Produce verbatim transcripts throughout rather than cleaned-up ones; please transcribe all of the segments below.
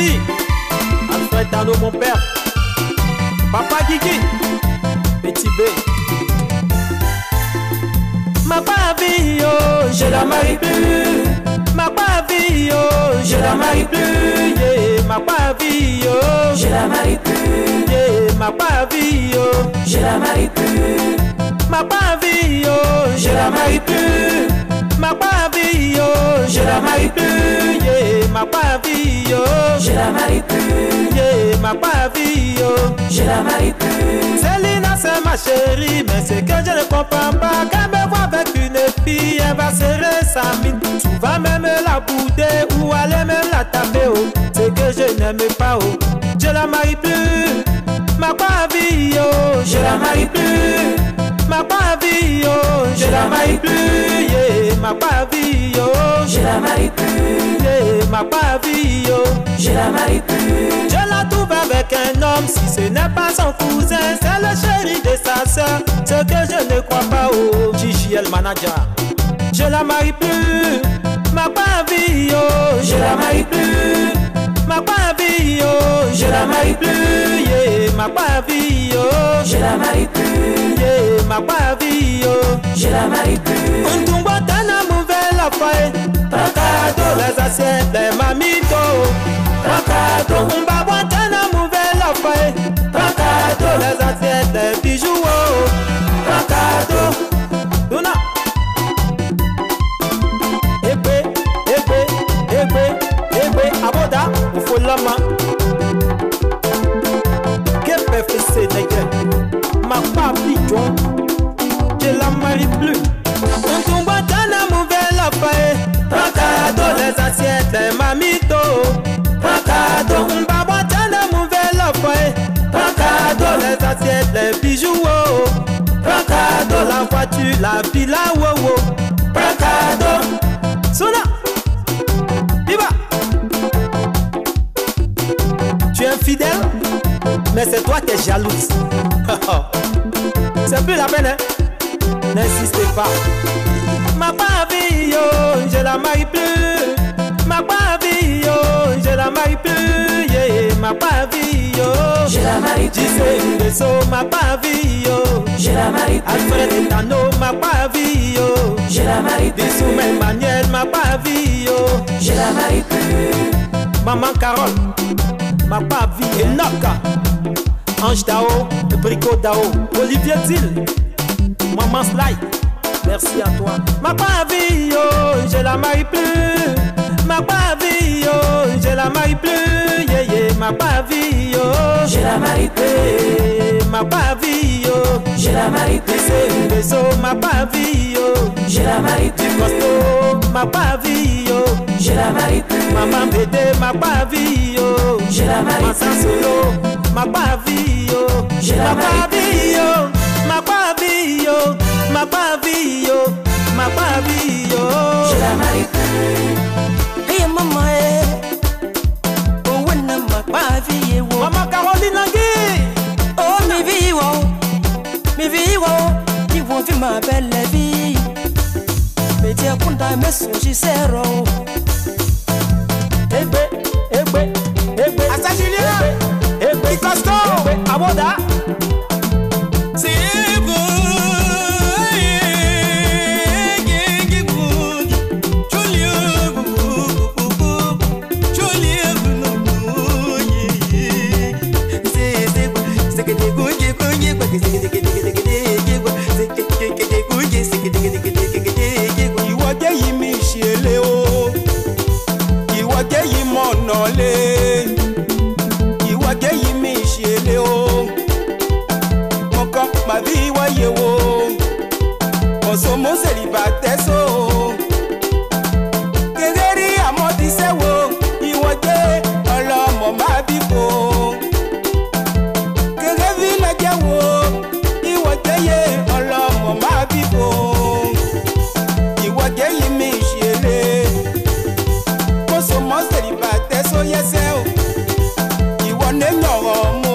Henri, Alfred Tano, mon père, Papa Guigui, Petit B. Ma vie, oh, je la marie plus. Ma vie, oh, je la marie plus. Yeah, ma vie, oh, Je la marie plus. yeah, ma vie, oh, Je la marie plus. ma vie, oh, Je la marie plus. ma vie, oh, Je la marie plus. yeah, ma vie, oh, Je la marie plus. yeah, ma vie, oh. Je la marie plus. Célina c'est ma chérie, mais c'est que je ne comprends pas. Qu'elle me voit avec une fille, elle va serrer sa mine. Souvent même la bouder ou aller même la taper, oh. C'est que je n'aime pas, oh. Je la marie plus, ma vie, oh. Je la marie plus. Ma vie, oh. Je la marie plus, yeah. Ma vie, oh. Je la marie plus. Yeah, ma vie, oh. Je la marie plus. Je la trouve avec un homme, si ce n'est pas son cousin, c'est le chéri de sa soeur. Ce que je ne crois pas au Gigi el manager. Je la marie plus, ma vie, oh. Je la marie plus. Ma vie, oh. Je la marie plus. Yeah, ma vie, oh. Je la marie plus. Yeah, ma vie, oh. Je la marie plus. On tombe dans la nouvelle affaire. Pracado, Les assiettes, les mamitos. pracado, On va boire dans la nouvelle affaire. pracado, Les assiettes, les bijoux, oh. pracado. Dona. Ebe, ebe, ebe, ebe. Aboda, ufolama. Que peut faire ces nègres? Ma papi, John. Je la marie plus. On tombe dans la nouvelle affaire. Pracado, Les assiettes, les mamitos. pracado, On va boire dans la nouvelle affaire. pracado, Les assiettes, les bijoux, oh. pracado, La voiture, la villa, oh, oh. pracado. Sona, viva. Tu es infidèle, mais c'est toi qui es jalouse. C'est plus la peine, hein. N'insistez pas. Ma vie, oh, je la marie plus. Ma vie, oh, je la marie plus. Yeah, ma vie, oh. Je la marie plus. Gisèle Besso, ma vie, oh. Je la marie plus. Alfred Tano, ma vie, oh. Je la marie plus. Bissou Emmanuel, ma vie, oh. Je la marie plus. Maman Carole, ma vie, Enoka. Ange Dao, Brico Dao, Olivier Till, Maman Sly, merci à toi. Ma vie, oh, je la marie plus. Ma vie, oh, je la marie plus. Yeah, yeah, ma vie, oh. Je la marie plus. Yeah, ma vie, oh. Je la marie plus. C'est Besso, ma vie, oh. Je la marie plus. Costo, ma vie, oh. Je la marie plus. Maman Bédé, ma vie, oh. Je la marie Massa Solo, ma vie, oh. Je la Ma marie vie, oh. Ma vie, oh. Ma vie, oh. Ma vie, oh. Je la marie plus. Hey mama eh, oh wena ma vie wo. Maman Caroline Nangui. Oh mi vie wo, mi vie wo, ils vont vivre ma belle vie. Mais tiens qu'on t'a mis son gisero. Ebe, ebe, ebe. Assa Julien, Ebe, Costo, ebe, Aboda. c'est vous. Iwage yi mi ṣẹlẹ̀ o, iwage yi mọ̀nà lé, iwage yi mi ṣẹlẹ̀ o, mọ̀kọ́ màbí wáyé wo, ọ̀sọ́ mọ́sẹ̀lì bàtẹ́ so. Kékeré àmọ́ ti sẹ́wọ̀, ìwọ́jẹ́ ọlọ́mọ máa bí fò. Kékeré fi lẹ́jẹ̀ wo, ìwọ́jẹ́ yé ọlọ́mọ máa bí fò. Ìwọ́jẹ́ yìí mi ṣẹlẹ̀, kóso mọ́sẹ̀lì bàtẹ́ so yẹsẹ̀ o. Ìwọ ní nyọ̀rọ̀ mọ́,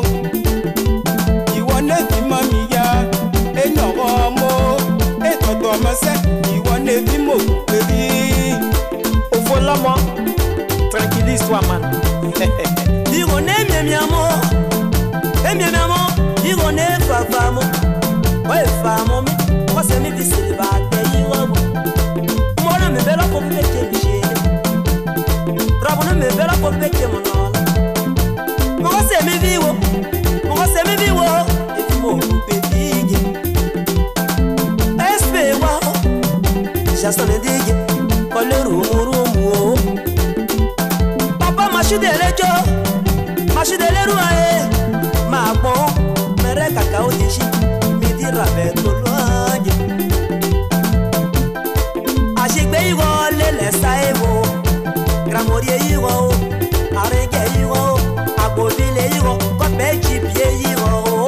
ìwọ ní bímọ mi ya, ẹ nyọ̀rọ̀ mọ́, ẹ tọ̀tọ̀ mọ́sẹ̀, ìwọ ní bímọ pèrí. Au fond, l'homme, tranquillise-toi, man. mi amor, et mi amor, il on est femme, ouais femme, moi c'est mi vie célibataire, il va moi non me belle pour péter biché, bravo non me belle pour péter mon nom, moi c'est mi vie, moi c'est mi vie, et tu m'as pété, espère, j'ai sonné digue, colère ou ou papa m'a chuté les jo, m'a chuté les roues, ma bon, me ré cacao déchi, me dit rabais tout loin. Agik be yugo, le le sa evo, gramorie yugo, arege yugo, abobile yugo, kope chipie yugo.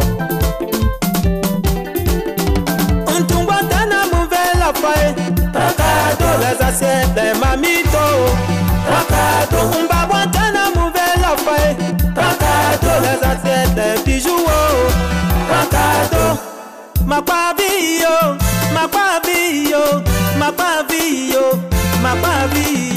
On tombe dans la mauvaise affaire, tracado les assiettes, les mamito, tracado, on va boire dans la mauvaise affaire, tracado les assiettes, les bijoux, tracado, ma pavio, ma pavio, ma pavio, ma pavio.